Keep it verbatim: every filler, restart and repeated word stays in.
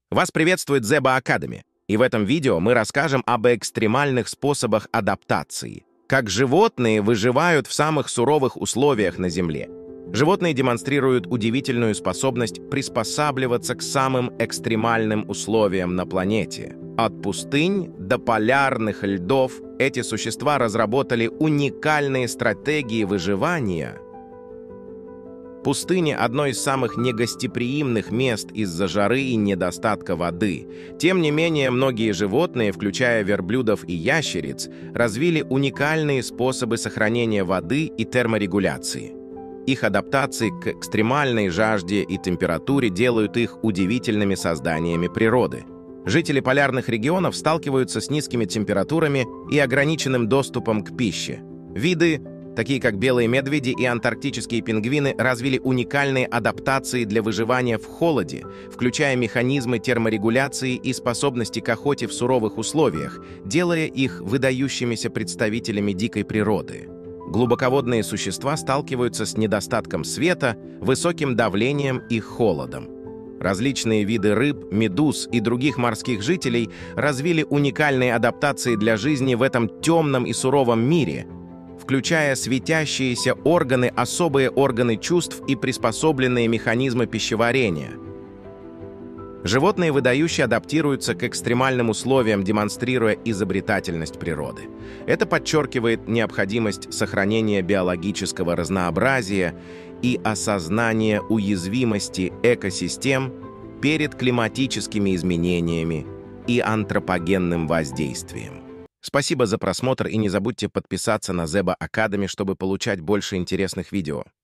Вас приветствует Zeba Academy, и в этом видео мы расскажем об экстремальных способах адаптации, как животные выживают в самых суровых условиях на Земле. Животные демонстрируют удивительную способность приспосабливаться к самым экстремальным условиям на планете. От пустынь до полярных льдов эти существа разработали уникальные стратегии выживания. Пустыня – одно из самых негостеприимных мест из-за жары и недостатка воды. Тем не менее, многие животные, включая верблюдов и ящериц, развили уникальные способы сохранения воды и терморегуляции. Их адаптации к экстремальной жажде и температуре делают их удивительными созданиями природы. Жители полярных регионов сталкиваются с низкими температурами и ограниченным доступом к пище. Виды, такие как белые медведи и антарктические пингвины, развили уникальные адаптации для выживания в холоде, включая механизмы терморегуляции и способности к охоте в суровых условиях, делая их выдающимися представителями дикой природы. Глубоководные существа сталкиваются с недостатком света, высоким давлением и холодом. Различные виды рыб, медуз и других морских жителей развили уникальные адаптации для жизни в этом темном и суровом мире, включая светящиеся органы, особые органы чувств и приспособленные механизмы пищеварения. Животные выдающе адаптируются к экстремальным условиям, демонстрируя изобретательность природы. Это подчеркивает необходимость сохранения биологического разнообразия и осознания уязвимости экосистем перед климатическими изменениями и антропогенным воздействием. Спасибо за просмотр и не забудьте подписаться на Zeba Academy, чтобы получать больше интересных видео.